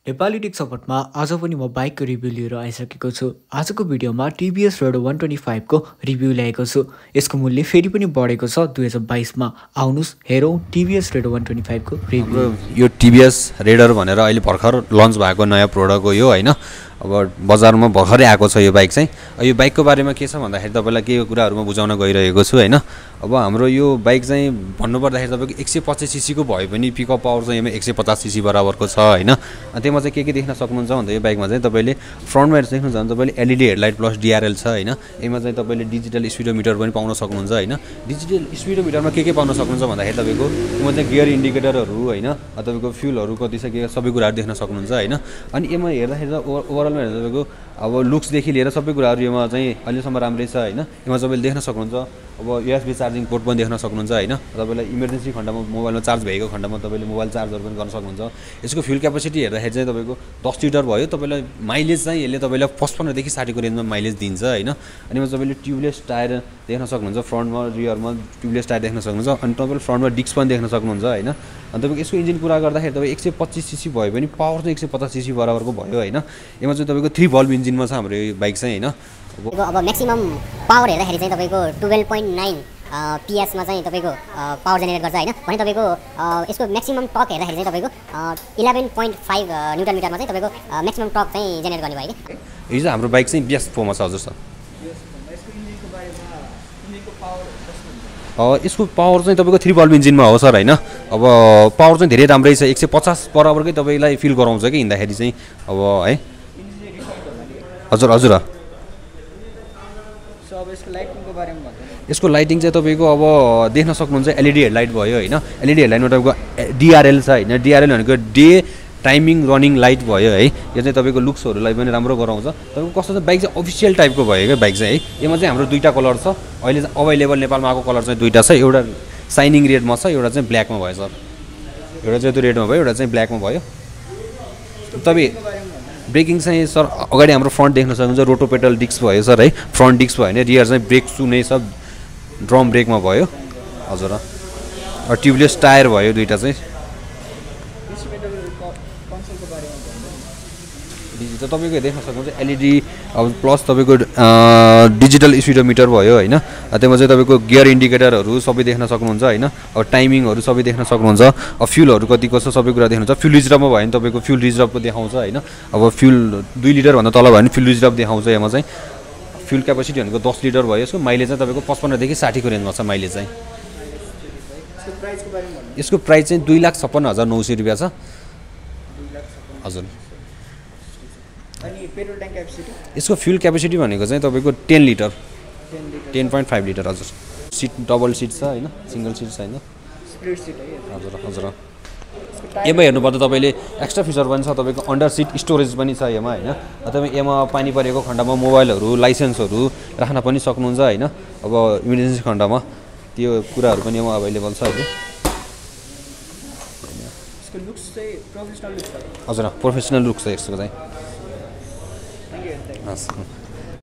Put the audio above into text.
Nepali take सपोर्टमा आज पनि म बाइकको रिभ्यू लिएर आइसकेको छु। आजको भिडियोमा टिभीएस रेडर 125 को रिभ्यू ल्याएको छु। यसको मूल्य फेरि पनि बढेको छ 2022 मा। आउनुस् हेरौँ टिभीएस रेडर 125 को रिभ्यू। यो टिभीएस रेडर भनेर अहिले भर्खर लन्च भएको नयाँ प्रोडक्ट हो यो हैन। अब बजारमा भर्खरै आएको छ यो बाइक चाहिँ। यो बाइकको बारेमा के छ भन्दाखेरि तपाईलाई के कुराहरु म बुझाउन गइरहेको छु हैन। अब हाम्रो यो बाइक चाहिँ भन्नु पर्दाखेरि तपाईको 125 सीसी को भए पनि पिकअप पावर चाहिँ यसमा 150 सीसी बराबरको छ हैन। त्यसमा चाहिँ के देख्न सक्नुहुन्छ भन्दा यो बाइकमा चाहिँ तपाईले फ्रन्टमा देख्नुहुन्छ भने तपाईले एलईडी हेडलाइट प्लस डीआरएल छ हैन। यसमा चाहिँ तपाईले डिजिटल स्पिडोमिटर पनि पाउन सक्नुहुन्छ हैन। डिजिटल स्पिडोमिटरमा के पाउन सक्नुहुन्छ भन्दाखेरि तपाईको यसमा चाहिँ गियर इन्डिकेटरहरु हैन, तपाईको फ्युलहरु कति छ के सबै कुराहरु देख्न सक्नुहुन्छ हैन। अनि यसमा हेर्दाखेरि ओभरअलमा हेर्दा तपाईको अब लुक्स देखि लिएर सबै कुराहरु यसमा चाहिँ अहिलेसम्म राम्रै छ हैन। यसमा तपाईले देख्न सक्नुहुन्छ अब यूएसबी चार्जिङ पोर्ट पनि देख्न सक्नुहुन्छ हैन। तपाईलाई इमर्जेन्सी खण्डमा मोबाइलमा चार्ज भएको खण्डमा तपाईले मोबाइल चार्जर पनि गर्न सक्नुहुन्छ। यसको फ्युल क्यापेसिटी हेर्दाखेरि चाहिँ तपाईको 10 लिटर भयो। तपाईलाई माइलेज चाहिँ यसले तपाईलाई 55 देखि 60 को रेन्जमा माइलेज दिन्छ हैन। अनि यसमा तपाईले ट्युबलेस टायर देख्न सक्नुहुन्छ, फ्रन्टमा रियरमा ट्युबलेस टायर देख्न सक्नुहुन्छ। अनि तपाईले फ्रन्टमा डिस्क पनि देख्न सक्नुहुन्छ हैन। अनि तपाईको यसको इन्जिन कुरा गर्दाखेरि तपाई 125 सीसी भयो भने पावर चाहिँ 150 सीसी बराबरको भयो हैन। यसमा चाहिँ तपाईको 3 भल्भ इन्जिनमा छ हाम्रो यो बाइक चाहिँ हैन। अब म्याक्सिमम पावर हेर्दाखेरि चाहिँ तपाईको 12.9 PS मा चाहिँ तपाईको पावर जेनेरेट गर्छ हैन। भने तपाईको यसको म्याक्सिमम टर्क हेर्दाखेरि चाहिँ तपाईको 11.5 न्युटन मिटरमा चाहिँ तपाईको म्याक्सिमम टर्क चाहिँ जेनेरेट गर्ने भयो के। यो चाहिँ हाम्रो बाइक चाहिँ बेस्ट फोमा छ हजुर सर। यसको पावर चाहिँ तपाईको 3 भल्भ इन्जिनमा हो सर हैन। अब पावर चाहिँ धेरै राम्रै छ, 150 बराबरकै तपाईलाई फिल गराउँछ के हिँड्दाखेरि चाहिँ अब है। हजुर हजुर यसको लाइटिङ चाहिँ तपाईको अब देख्न सक्नुहुन्छ एलईडी हेडलाइट भयो हैन। एलईडी हेडलाइटमा तपाईको डीआरएल छ हैन। डीआरएल भनेको डे टाइमिङ रनिङ लाइट भयो है। यो चाहिँ तपाईको लुक्सहरुलाई पनि राम्रो गराउँछ। तपाईको कस्तो चाहिँ बाइक चाहिँ अफिसियल टाइपको भयो के बाइक चाहिँ है। यसमा चाहिँ हाम्रो दुईटा कलर छ अहिले अवेलेबल नेपालमा आएको कलर चाहिँ दुईटा छ। एउटा साइनिङ रेडमा छ, एउटा चाहिँ ब्ल्याकमा भयो सर। एउटा चाहिँ त्यो रेडमा भयो, एउटा चाहिँ ब्ल्याकमा भयो। तपाई ब्रेकिङ चाहिँ सर अगाडि हाम्रो फ्रन्ट देख्न सक्नुहुन्छ रोटो पेडल डिस्क भयो सर है। फ्रन्ट डिस्क भयो भने रियर चाहिँ ब्रेक सु नै छ, ड्रम ब्रेकमा भयो हजुर। र ट्युबलेस टायर भयो दुईटा चाहिँ। डिजिटल तपाईको देख्न सक्नुहुन्छ एलईडी अब प्लस तपाईको डिजिटल स्पिडोमिटर भयो हैन। त्यसमा चाहिँ तपाईको गियर इन्डिकेटरहरु सबै देख्न सक्नुहुन्छ हैन। अब टाइमिङहरु सबै देख्न सक्नुहुन्छ। अब फ्युलहरु कतिको छ सबै कुरा देख्नुहुन्छ। फ्युल रिजर्भमा भयो भने तपाईको फ्युल रिजर्भको देखाउँछ हैन। अब फ्युल 2 लिटर भन्दा तल भयो भने फ्युल रिजर्भ देखाउँछ। यसमा चाहिँ फ्युल क्यापेसिटी भनेको 10 लिटर भयो। यसको माइलेज चाहिँ तपाईको 55 देखि 60 को रेन्जमा छ माइलेज चाहिँ। यसको प्राइस चाहिँ 2,56,900 रुपैयाँ छ हजुर। अनि पेट्रोल ट्याङ्क क्यापेसिटी यसको फ्युल क्यापेसिटी भनेको चाहिँ तपाईको 10 लिटर 10.5 लिटर हजुर। सिट डबल सिट छ हैन, सिंगल सिट छैन, स्प्लिट सिट है हजुर हजुर। यसमा हेर्नुपर्दा तपाईले एक्स्ट्रा फिचर पनि छ, तपाईको अन्डर सिट स्टोरेज पनि छ यसमा हैन। तपाईँ यसमा पानी परेको खण्डमा मोबाइलहरु लाइसेन्सहरु राख्न पनि सक्नुहुन्छ हैन। अब इमर्जेन्सी खण्डमा त्यो कुराहरु पनि यसमा अवेलेबल छ हैन। यसको लुक्स चाहिँ प्रोफेसनल लुक्स छ हजुर, प्रोफेसनल लुक्स छ यसको चाहिँ। Awesome.